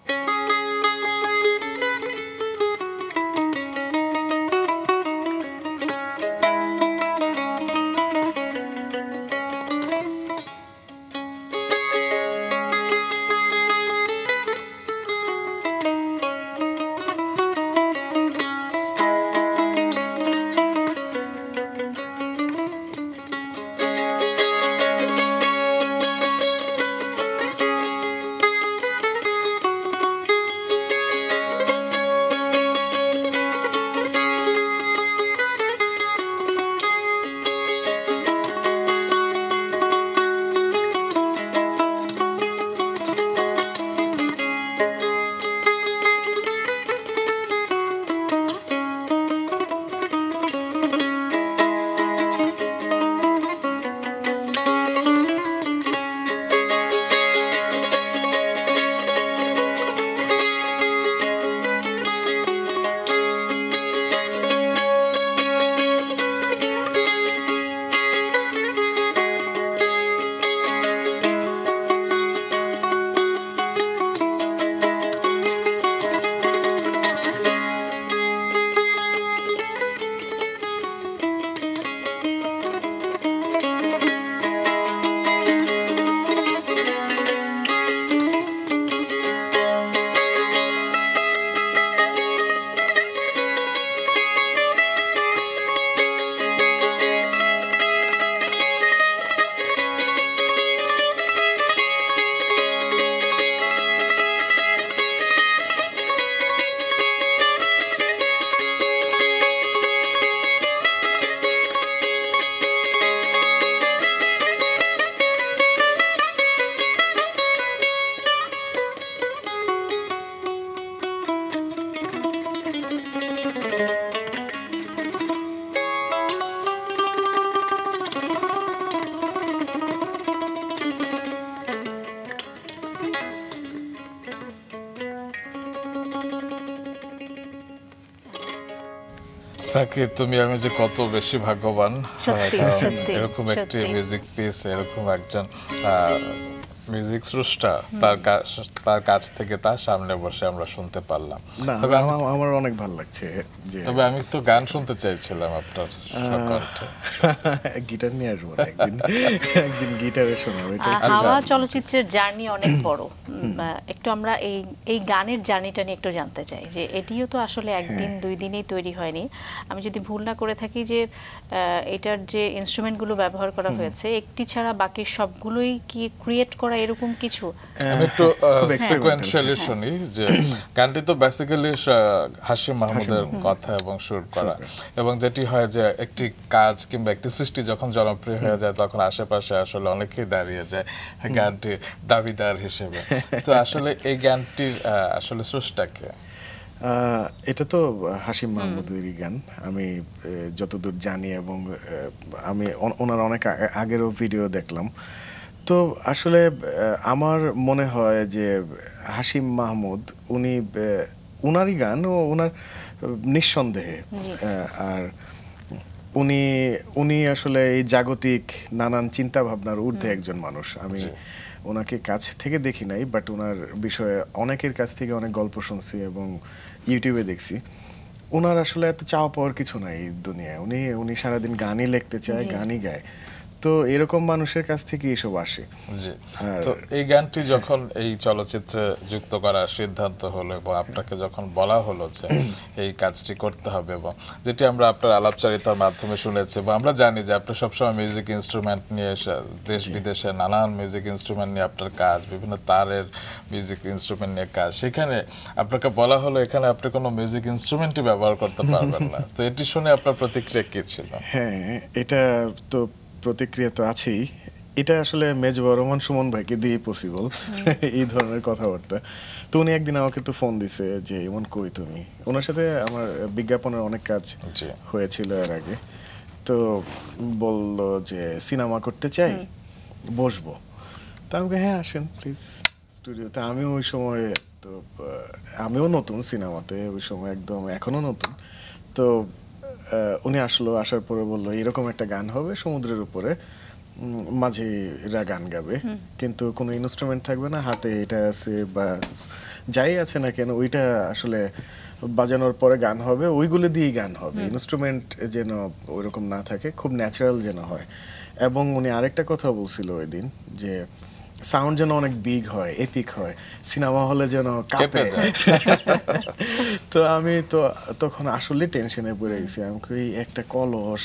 সাকি, তুমি আমি যে কত বেশি ভাগ্যবান, এরকম একটি মিউজিক পিস, এরকম একজন মিউজিক স্রষ্টা, তার তার কাছ থেকে তার সামনে বসে আমরা শুনতে পারলাম। তবে আমার অনেক ভালো লাগছে। তবে আমি তো গান শুনতে চাইছিলাম আপনার গিটার নিয়ে আসবো একদিন, একদিন গিটারে শোনাবো। হাওয়া চলচ্চিত্রের জার্নি অনেক বড়, একটু আমরা এই এই গানের জার্নিটা নিয়ে একটু জানতে চাই, যে এটিও তো আসলে একদিন দুই দিনেই তৈরি হয়নি। আমি যদি ভুল না করে থাকি যে এটার যে ইনস্ট্রুমেন্টগুলো ব্যবহার করা হয়েছে, একটি ছাড়া বাকি সবগুলোই কি ক্রিয়েট করা করা এরকম কিছু? আমি একটু সিকোয়েন্সিয়ালি শুনি যে গানটি তো বেসিক্যালি হাশিম মাহমুদের কথা এবং সুর করা, এবং যেটি হয় যে একটি কাজ কিংবা একটি সৃষ্টি যখন জনপ্রিয় হয়ে যায় তখন আশেপাশে আসলে অনেকেই দাঁড়িয়ে যায় গানটি দাবিদার হিসেবে। তো আসলে এই গানটির আসলে স্রষ্টাকে? এটা তো হাশিম মাহমুদেরই গান আমি যতদূর জানি, এবং আমি ওনার অনেক আগেরও ভিডিও দেখলাম। তো আসলে আমার মনে হয় যে হাশিম মাহমুদ উনি উনারই গান ও উনার নিঃসন্দেহে, আর উনি উনি আসলে এই জাগতিক নানান চিন্তা ভাবনার ঊর্ধ্বে একজন মানুষ। আমি ওনাকে কাছ থেকে দেখি নাই, বাট ওনার বিষয়ে অনেকের কাছ থেকে অনেক গল্প শুনছি এবং ইউটিউবে দেখছি। ওনার আসলে এত চাওয়া পাওয়ার কিছু নাই এই দুনিয়ায়। উনি উনি সারাদিন গানই লিখতে চায়, গানই গায়। তো এরকম মানুষের কাছ থেকে এসব আসে। জি, তো এই গানটি যখন এই চলচ্চিত্রে যুক্ত করার সিদ্ধান্ত হলো এবং আপনাকে যখন বলা হলো যে এই কাজটি করতে হবে, এবং যেটি আমরা আপনার আলাপচারিতার মাধ্যমে শুনেছি, এবং আমরা জানি যে আপনি সবসময় মিউজিক ইনস্ট্রুমেন্ট নিয়ে দেশ বিদেশে নানান মিউজিক ইনস্ট্রুমেন্ট নিয়ে আপনার কাজ, বিভিন্ন তারের মিউজিক ইনস্ট্রুমেন্ট নিয়ে কাজ, সেখানে আপনাকে বলা হলো এখানে আপনি কোনো মিউজিক ইনস্ট্রুমেন্টই ব্যবহার করতে পারবেন না। তো এটি শুনে আপনার প্রতিক্রিয়া কি ছিল? হ্যাঁ, এটা তো প্রতিক্রিয়া তো আছেই। এটা আসলে মেজবা রহমান সুমন ভাইকে দিয়ে পসিবল এই ধরনের কথাবার্তা। তো উনি একদিন আমাকে তো ফোন দিছে যে এমন কই তুমি। ওনার সাথে আমার বিজ্ঞাপনের অনেক কাজ হয়েছিল এর আগে। তো বলল যে সিনেমা করতে চাই, বসবো। তা আমাকে হ্যাঁ আসেন প্লিজ স্টুডিওতে। আমিও ওই সময় তো আমিও নতুন সিনেমাতে, ওই সময় একদম এখনো নতুন। তো উনি আসলো, আসার পরে বললো এরকম একটা গান হবে সমুদ্রের উপরে, মাঝিরা গান গাবে, কিন্তু কোনো ইনস্ট্রুমেন্ট থাকবে না, হাতে এটা আছে বা যাই আছে না কেন ওইটা আসলে বাজানোর পরে গান হবে, ওইগুলো দিয়েই গান হবে, ইনস্ট্রুমেন্ট যেন ওইরকম না থাকে, খুব ন্যাচারাল যেন হয়। এবং উনি আরেকটা কথা বলছিল ওই দিন যে সাউন্ড যেন অনেক বিগ হয়, এপিক হয়, সিনেমা হলে যেন কাঁপে যায়। তো আমি তো তখন আসলে টেনশনে পড়ে গেছি। আমি কই একটা কলস,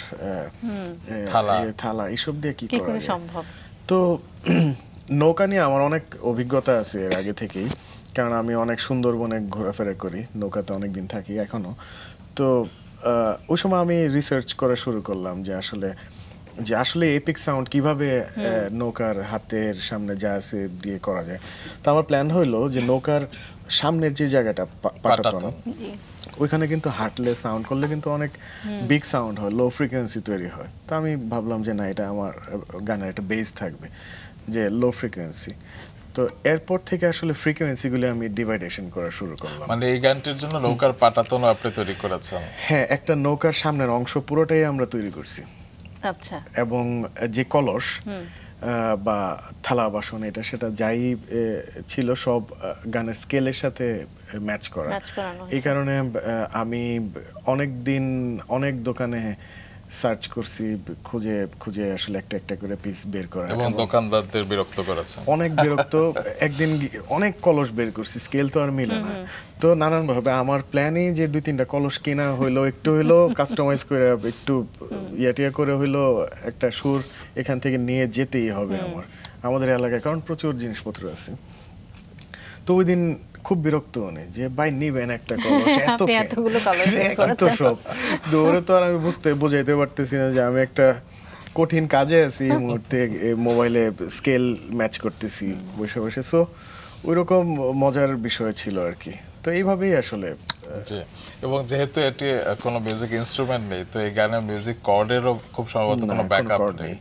থালা এইসব দিয়ে কি করা সম্ভব? তো নৌকা নিয়ে আমার অনেক অভিজ্ঞতা আছে এর আগে থেকেই, কারণ আমি অনেক সুন্দরবনে ঘোরাফেরা করি, নৌকাতে অনেক দিন থাকি এখনো। তো ওই সময় আমি রিসার্চ করা শুরু করলাম যে আসলে যে আসলে এপিক সাউন্ড কিভাবে নৌকার হাতের সামনে যা আছে দিয়ে করা যায়। তো আমার প্ল্যান হইলো যে নৌকার সামনের যে জায়গাটা পাটাতন, ওইখানে কিন্তু হাঁটলে সাউন্ড করলে কিন্তু অনেক বিগ সাউন্ড হয়, লো ফ্রিকোয়েন্সি তৈরি হয়। তো আমি ভাবলাম যে না, এটা আমার গানের একটা বেস থাকবে যে লো ফ্রিকোয়েন্সি। তো এরপর থেকে আসলে ফ্রিকোয়েন্সিগুলো আমি ডিভাইডেশন করা শুরু করলাম। মানে এই গানটির জন্য নৌকার পাটাতন আপনি তৈরি করেছেন? হ্যাঁ, একটা নৌকার সামনের অংশ পুরোটাই আমরা তৈরি করছি। আচ্ছা। এবং যে কলস বা থালা বাসন এটা সেটা যাই ছিল সব গানের স্কেলের সাথে ম্যাচ করা। এই কারণে আমি অনেক দিন অনেক দোকানে সার্চ করছি, খুঁজে খুঁজে আসলে একটা একটা করে পিস বের করা, এবং দোকানদারদের বিরক্ত করেছে, অনেক বিরক্ত। একদিন অনেক কলস বের করছি, স্কেল তো আর মিলে না। তো নানান ভাবে আমার প্ল্যানই যে দুই তিনটা কলস কেনা হইলো, একটু হইলো কাস্টমাইজ করে, একটু ইয়াটিয়া করে হইলো একটা সুর এখান থেকে নিয়ে যেতেই হবে আমার আমাদের এলাকায়, কারণ প্রচুর জিনিসপত্র আছে। তো ওই দিন খুব বিরক্ত উনি যে ভাই নিবেন একটা কলস, এত এত সব দৌড়ে তো আর আমি বুঝতে বোঝাইতে পারতেছি না যে আমি একটা কঠিন কাজে আছি এই মুহূর্তে, মোবাইলে স্কেল ম্যাচ করতেছি বসে বসে। সো ওইরকম মজার বিষয় ছিল আর কি। তো এইভাবেই আসলে, এবং যেহেতু এটি কোনো মিউজিক ইনস্ট্রুমেন্ট নেই, তো এই গানের মিউজিক কর্ডেরও খুব সম্ভবত কোনো ব্যাকআপ নেই।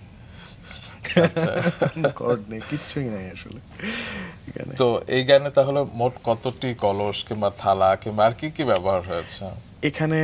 তো এই গানে তাহলে মোট কতটি কলস কিংবা থালা কিংবা আর কি কি ব্যবহার হয়েছে? এখানে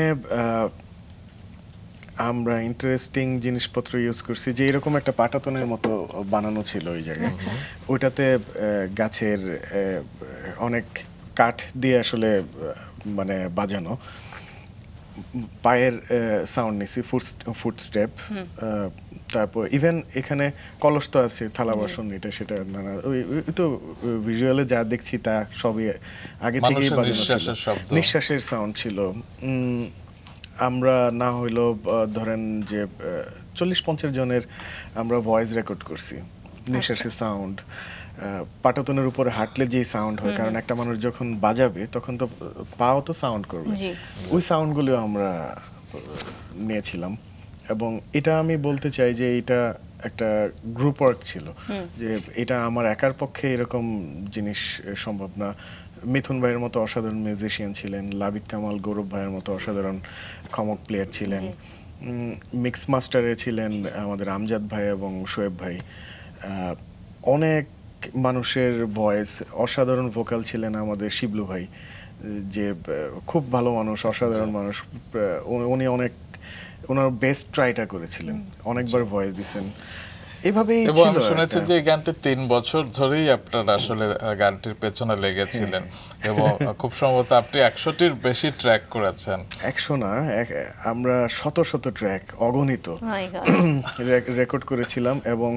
আমরা ইন্টারেস্টিং জিনিসপত্র ইউজ করছি, যে এরকম একটা পাটাতনের মতো বানানো ছিল ওই জায়গায়। ওইটাতে গাছের অনেক কাঠ দিয়ে আসলে মানে বাজানো, পায়ের সাউন্ড নিছি, ফুট স্টেপ। তারপর ইভেন এখানে কলস তো আছে, থালা বাসন এটা সেটা নানা, ওই তো ভিজুয়ালে যা দেখছি তা সবই আগে থেকেই বাজানো ছিল। নিঃশ্বাসের সাউন্ড ছিল। আমরা না হইলো ধরেন যে চল্লিশ পঞ্চাশ জনের আমরা ভয়েস রেকর্ড করছি, নিঃশ্বাসের সাউন্ড। পাটাতনের উপরে হাঁটলে যে সাউন্ড হয়, কারণ একটা মানুষ যখন বাজাবে তখন তো পাও তো সাউন্ড করবে, ওই সাউন্ডগুলো আমরা নিয়েছিলাম। এবং এটা আমি বলতে চাই যে এটা একটা গ্রুপ ওয়ার্ক ছিল, যে এটা আমার একার পক্ষে এরকম জিনিস সম্ভব না। মিথুন ভাইয়ের মতো অসাধারণ মিউজিশিয়ান ছিলেন, লাবিক কামাল, গৌরব ভাইয়ের মতো অসাধারণ খমক প্লেয়ার ছিলেন, মিক্স মাস্টারে ছিলেন আমাদের আমজাদ ভাই এবং শোয়েব ভাই, অনেক মানুষের ভয়েস, অসাধারণ ভোকাল ছিলেন আমাদের শিবলু ভাই, যে খুব ভালো মানুষ, অসাধারণ মানুষ। উনি অনেক ওনার বেস্ট ট্রাইটা করেছিলেন, অনেকবার ভয়েস দিয়েছেন। এভাবেই ছিল। আমি শুনেছি যে এই গানটি তিন বছর ধরেই আপনারা আসলে গানটির পেছনে লেগেছিলেন এবং খুব সম্ভবত আপনি একশোটির বেশি ট্র্যাক করেছেন। একশো না, আমরা শত শত ট্র্যাক, অগণিত রেকর্ড করেছিলাম এবং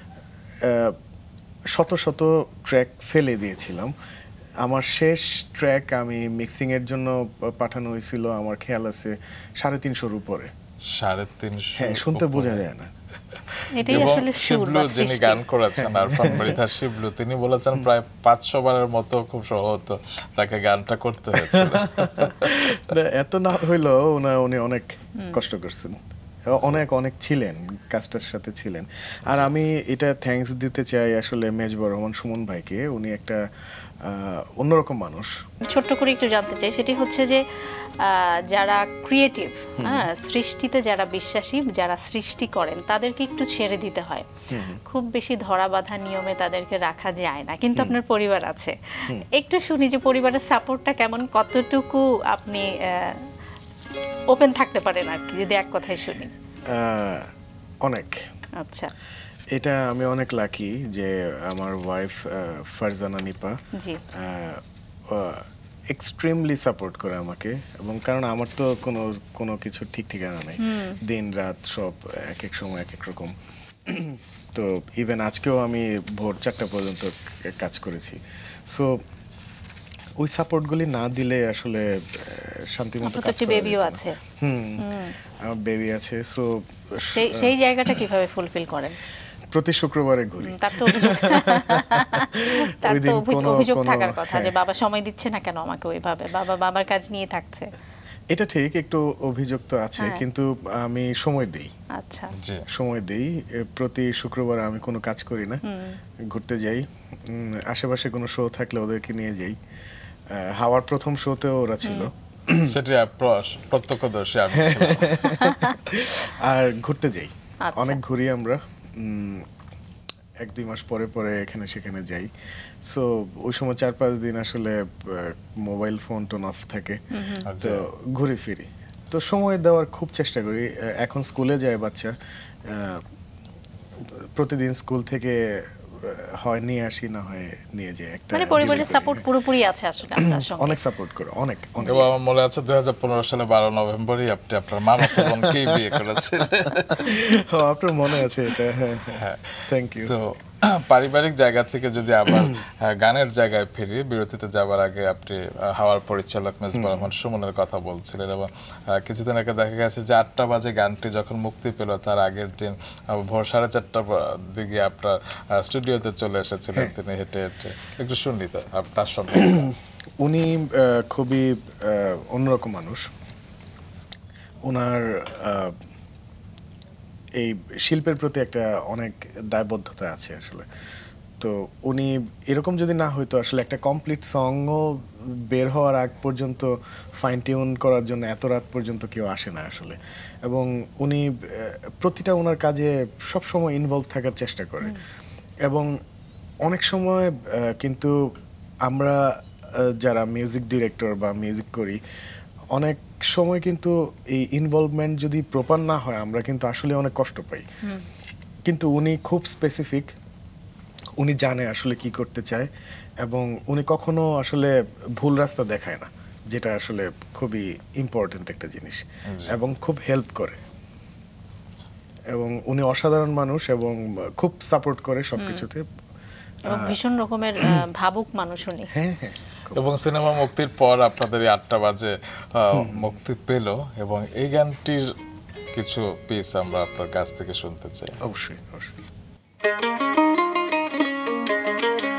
শত শত ট্র্যাক ফেলে দিয়েছিলাম। আমার শেষ ট্র্যাক আমি মিক্সিং এর জন্য পাঠানো হয়েছিল, আমার খেয়াল আছে সাড়ে তিনশোর উপরে। সাড়ে তিনশো? হ্যাঁ, শুনতে বোঝা যায় না। শিবলু যিনি গান করেছেন আরফান মৃধার শিবলু, তিনি বলেছেন প্রায় পাঁচশো বারের মতো খুব সহজ তাকে গানটা করতে হয়েছিল। এত না হইলো, উনি অনেক কষ্ট করছেন, অনেক অনেক ছিলেন, কাজটার সাথে ছিলেন। আর আমি এটা থ্যাঙ্কস দিতে চাই আসলে মেজবর রহমান সুমন ভাইকে, উনি একটা অন্যরকম মানুষ। ছোট্ট করে একটু জানতে চাই, সেটি হচ্ছে যে যারা ক্রিয়েটিভ, হ্যাঁ, সৃষ্টিতে যারা বিশ্বাসী, যারা সৃষ্টি করেন, তাদেরকে একটু ছেড়ে দিতে হয়, খুব বেশি ধরা বাঁধা নিয়মে তাদেরকে রাখা যায় না। কিন্তু আপনার পরিবার আছে, একটু শুনি যে পরিবারের সাপোর্টটা কেমন, কতটুকু আপনি ওপেন থাকতে পারেন আর কি, যদি এক কথায় শুনি। অনেক। আচ্ছা, এটা আমি অনেক লাকি যে আমার wife Farzana Nipa extremely support করে আমাকে, এবং কারণ আমার তো কোনো কোনো কিছু ঠিক ঠিকানা নেই, দিন রাত সব এক এক সময় এক এক রকম। তো ইভেন আজকেও আমি ভোর চারটা পর্যন্ত কাজ করেছি। সো ওই সাপোর্টগুলি না দিলে আসলে শান্তিমতো কাজ করা বেবিও আছে। হুম, আমার বেবি আছে। সো সেই সেই জায়গাটা কিভাবে ফুলফিল করেন? প্রতি শুক্রবারে ঘুরি। তার তো অভিযোগ থাকার কথা যে বাবা সময় দিচ্ছে না কেন আমাকে ওইভাবে, বাবা বাবার কাজ নিয়ে থাকছে। এটা ঠিক, একটু অভিযোগ তো আছে, কিন্তু আমি সময় দেই। আচ্ছা, সময় দেই। প্রতি শুক্রবার আমি কোনো কাজ করি না, ঘুরতে যাই, আশেপাশে কোনো শো থাকলে ওদেরকে নিয়ে যাই। হাওয়ার প্রথম শোতেও ওরা ছিল, সেটা প্রত্যক্ষদর্শী আমি ছিলাম। আর ঘুরতে যাই, অনেক ঘুরি আমরা, এক দুই মাস পরে পরে এখানে সেখানে যাই। সো ওই সময় চার পাঁচ দিন আসলে মোবাইল ফোন টোন অফ থাকে, তো ঘুরে ফিরি। তো সময় দেওয়ার খুব চেষ্টা করি। এখন স্কুলে যায় বাচ্চা, প্রতিদিন স্কুল থেকে হয় নিয়ে আসি, না হয় নিয়ে যাই। একটা মানে পরিবারের সাপোর্ট পুরোপুরি আছে আসলে আপনার সঙ্গে, অনেক সাপোর্ট করে, অনেক অনেক। এবং আমার মনে আছে দুই হাজার পনেরো সালে বারো নভেম্বরই আপনি আপনার মামাতো বোনকেই বিয়ে করেছিলেন। আপনার মনে আছে এটা? হ্যাঁ, থ্যাংক ইউ। তো পারিবারিক জায়গা থেকে যদি আবার গানের জায়গায় ফিরি, বিরতিতে যাবার আগে আপনি হাওয়ার পরিচালক মেজবর রহমান সুমনের কথা বলছিলেন, এবং কিছুদিন আগে দেখা গেছে যে আটটা বাজে গানটি যখন মুক্তি পেল, তার আগের দিন ভোর সাড়ে চারটার দিকে আপনার স্টুডিওতে চলে এসেছিলেন তিনি হেঁটে হেঁটে। একটু শুনি তার সঙ্গে। উনি খুবই অন্যরকম মানুষ, ওনার এই শিল্পের প্রতি একটা অনেক দায়বদ্ধতা আছে আসলে। তো উনি এরকম যদি না হইতো, আসলে একটা কমপ্লিট সংও বের হওয়ার আগ পর্যন্ত ফাইন টিউন করার জন্য এত রাত পর্যন্ত কেউ আসে না আসলে। এবং উনি প্রতিটা ওনার কাজে সবসময় ইনভলভ থাকার চেষ্টা করে, এবং অনেক সময় কিন্তু আমরা যারা মিউজিক ডিরেক্টর বা মিউজিক করি, অনেক সময় কিন্তু এই ইনভলভমেন্ট যদি প্রপার না হয়, আমরা কিন্তু আসলে অনেক কষ্ট পাই। কিন্তু উনি খুব স্পেসিফিক, উনি জানে আসলে কি করতে চায়, এবং উনি কখনো আসলে ভুল রাস্তা দেখায় না, যেটা আসলে খুবই ইম্পর্টেন্ট একটা জিনিস, এবং খুব হেল্প করে। এবং উনি অসাধারণ মানুষ এবং খুব সাপোর্ট করে সবকিছুতে, এবং ভীষণ রকমের ভাবুক মানুষ উনি। হ্যাঁ হ্যাঁ। এবং সিনেমা মুক্তির পর আপনাদের এই আটটা বাজে মুক্তি পেল, এবং এই গানটির কিছু পিস আমরা আপনার কাছ থেকে শুনতে চাই। অবশ্যই অবশ্যই।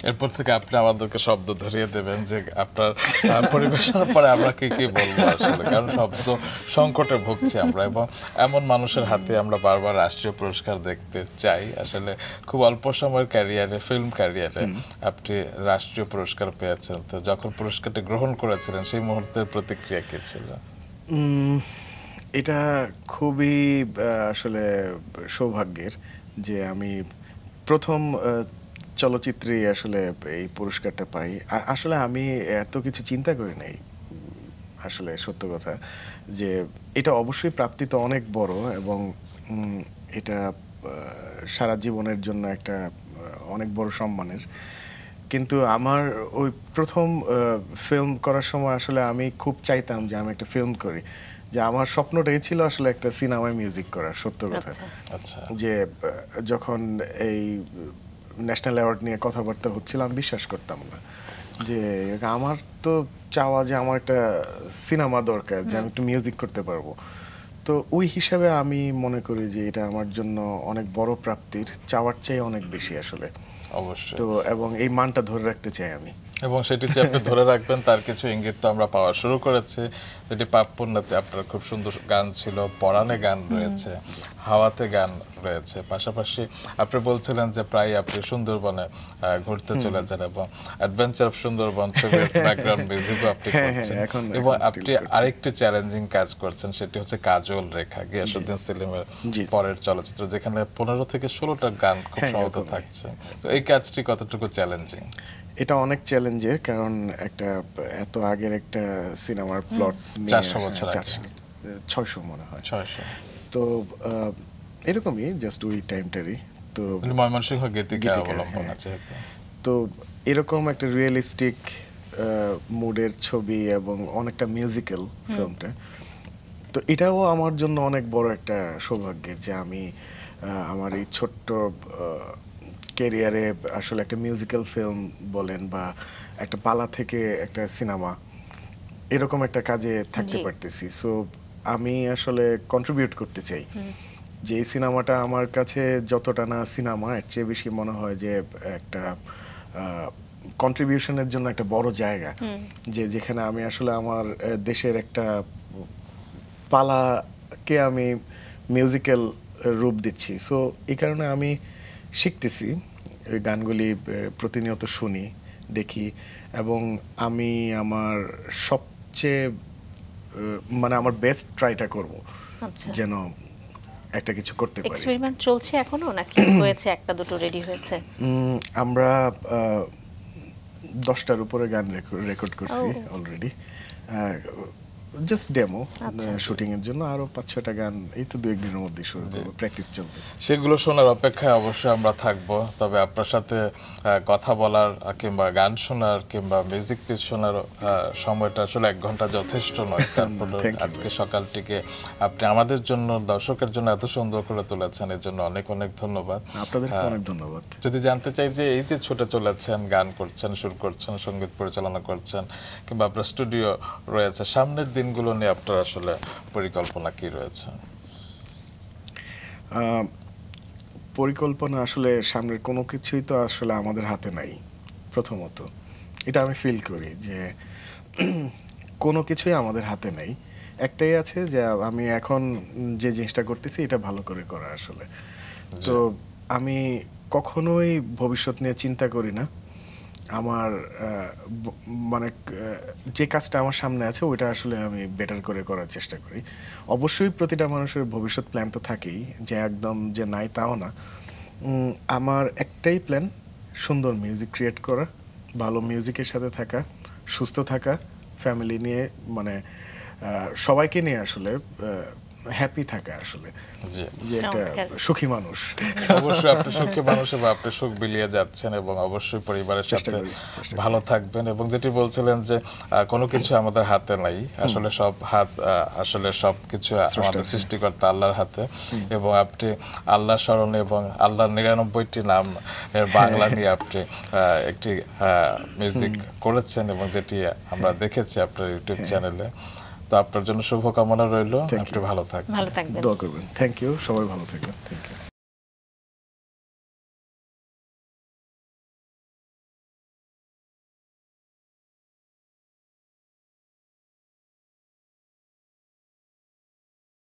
এরপর থেকে আপনি আমাদেরকে শব্দ ধরিয়ে দেবেন যে আপনার পরিবেশনার পরে আমরা কি কি বলবো আসলে, কারণ শব্দ সংকটে ভুগছি আমরা এবং এমন মানুষের হাতে আমরা বারবার রাষ্ট্রীয় পুরস্কার দেখতে চাই। আসলে খুব অল্প সময়ের ক্যারিয়ারে, ফিল্ম ক্যারিয়ারে আপনি রাষ্ট্রীয় পুরস্কার পেয়েছেন, তো যখন পুরস্কারটি গ্রহণ করেছিলেন সেই মুহূর্তের প্রতিক্রিয়া কি ছিল? এটা খুবই আসলে সৌভাগ্যের যে আমি প্রথম চলচ্চিত্রে আসলে এই পুরস্কারটা পাই। আসলে আমি এত কিছু চিন্তা করি নাই, আসলে সত্য কথা যে এটা অবশ্যই প্রাপ্তি তো অনেক বড় এবং এটা সারা জীবনের জন্য একটা অনেক বড় সম্মানের। কিন্তু আমার ওই প্রথম ফিল্ম করার সময় আসলে আমি খুব চাইতাম যে আমি একটা ফিল্ম করি, যে আমার স্বপ্নটাই ছিল আসলে একটা সিনেমায় মিউজিক করার, সত্য কথা। আচ্ছা, যে যখন এই ন্যাশনাল অ্যাওয়ার্ড নিয়ে কথাবার্তা হচ্ছিল আমি বিশ্বাস করতাম না যে আমার তো চাওয়া যে আমার একটা সিনেমা দরকার, যে আমি একটু মিউজিক করতে পারবো। তো ওই হিসাবে আমি মনে করি যে এটা আমার জন্য অনেক বড় প্রাপ্তির, চাওয়ার চেয়ে অনেক বেশি আসলে। অবশ্যই। তো এবং এই মানটা ধরে রাখতে চাই আমি, এবং সেটি যে আপনি ধরে রাখবেন তার কিছু ইঙ্গিত তো আমরা পাওয়া শুরু করেছি। যেটি পাপপুণ্যতে আপনার খুব সুন্দর গান ছিল, পরাণে গান রয়েছে, হাওয়াতে গান রয়েছে, পাশাপাশি আপনি বলছিলেন যে প্রায় আপনি সুন্দরবনে ঘুরতে চলে যান এবং অ্যাডভেঞ্চার অফ সুন্দরবন ছবির ব্যাকগ্রাউন্ড মিউজিকও আপনি করছেন। এবং আপনি আরেকটি চ্যালেঞ্জিং কাজ করছেন, সেটি হচ্ছে কাজল রেখা, গিয়াসউদ্দিন সেলিমের পরের চলচ্চিত্র, যেখানে পনেরো থেকে ষোলোটা গান খুব সহজে থাকছে। তো এই কাজটি কতটুকু চ্যালেঞ্জিং? এটা অনেক চ্যালেঞ্জের, কারণ একটা এত আগের একটা সিনেমার প্লট চারশো বছর আগে, ছয়শো মনে হয়, ছয়শো। তো এরকমই জাস্ট ওই টাইমটারই। তো ময়মনসিংহ গীতিকা অবলম্বন আছে, তো এরকম একটা রিয়েলিস্টিক মুডের ছবি এবং অনেকটা মিউজিক্যাল ফিল্মটা। তো এটাও আমার জন্য অনেক বড় একটা সৌভাগ্যের যে আমি আমার এই ছোট্ট ক্যারিয়ারে আসলে একটা মিউজিক্যাল ফিল্ম বলেন বা একটা পালা থেকে একটা সিনেমা, এরকম একটা কাজে থাকতে পারতেছি। সো আমি আসলে কন্ট্রিবিউট করতে চাই যে এই সিনেমাটা আমার কাছে যতটা না সিনেমা, এর চেয়ে বেশি মনে হয় যে একটা কন্ট্রিবিউশনের জন্য একটা বড় জায়গা, যে যেখানে আমি আসলে আমার দেশের একটা পালাকে আমি মিউজিক্যাল রূপ দিচ্ছি। সো এই কারণে আমি শিখতেছি, ওই গানগুলি প্রতিনিয়ত শুনি, দেখি, এবং আমি আমার সবচেয়ে মানে আমার বেস্ট ট্রাইটা করব যেন একটা কিছু করতে পারি। এক্সপেরিমেন্ট চলছে এখনো নাকি হয়েছে একটা দুটো রেডি হয়েছে? আমরা দশটার উপরে গান রেকর্ড করছি অলরেডি, জাস্ট ডেমো শুটিং এর জন্য। আরো পাঁচ ছয়টা গান এই তো দু একদিনের মধ্যে শুরু করব, প্র্যাকটিস চলতেছে। সেগুলো শোনার অপেক্ষায় অবশ্যই আমরা থাকব। তবে আপনার সাথে কথা বলার কিংবা গান শোনার কিংবা মিউজিক পিস শোনার সময়টা আসলে এক ঘন্টা যথেষ্ট নয়। তারপর আজকে সকালটিকে আপনি আমাদের জন্য, দর্শকের জন্য এত সুন্দর করে তুলেছেন, এর জন্য অনেক অনেক ধন্যবাদ। আপনাদেরকে অনেক ধন্যবাদ। যদি জানতে চাই যে এই যে ছুটে চলেছেন, গান করছেন, সুর করছেন, সঙ্গীত পরিচালনা করছেন, কিংবা আপনার স্টুডিও রয়েছে, সামনের দিনগুলো নিয়ে আপনার আসলে পরিকল্পনা কি রয়েছে? পরিকল্পনা আসলে সামনের কোনো কিছুই তো আসলে আমাদের হাতে নাই। প্রথমত এটা আমি ফিল করি যে কোনো কিছুই আমাদের হাতে নাই। একটাই আছে যে আমি এখন যে জিনিসটা করতেছি এটা ভালো করে করা আসলে। তো আমি কখনোই ভবিষ্যৎ নিয়ে চিন্তা করি না। আমার মানে যে কাজটা আমার সামনে আছে ওইটা আসলে আমি বেটার করে করার চেষ্টা করি। অবশ্যই প্রতিটা মানুষের ভবিষ্যৎ প্ল্যান তো থাকেই, যে একদম যে নাই তাও না। আমার একটাই প্ল্যান, সুন্দর মিউজিক ক্রিয়েট করা, ভালো মিউজিকের সাথে থাকা, সুস্থ থাকা, ফ্যামিলি নিয়ে মানে সবাইকে নিয়ে আসলে হ্যাপি থাকা, আসলে যে একটা সুখী মানুষ। অবশ্যই আপনি সুখী মানুষ এবং আপনি সুখ বিলিয়ে যাচ্ছেন এবং অবশ্যই পরিবারের সাথে ভালো থাকবেন। এবং যেটি বলছিলেন যে কোনো কিছু আমাদের হাতে নাই, আসলে সব হাত আসলে সব কিছু আমাদের সৃষ্টিকর্তা আল্লাহর হাতে। এবং আপনি আল্লাহ স্মরণে এবং আল্লাহর নিরানব্বইটি নাম এর বাংলা নিয়ে আপনি একটি মিউজিক করেছেন এবং যেটি আমরা দেখেছি আপনার ইউটিউব চ্যানেলে। তো আপনার জন্য শুভকামনা রইল, আপনি ভালো থাকবেন, ভালো থাকবেন, দোয়া করবেন। থ্যাংক ইউ, সবাই ভালো থাকবেন। Thank you.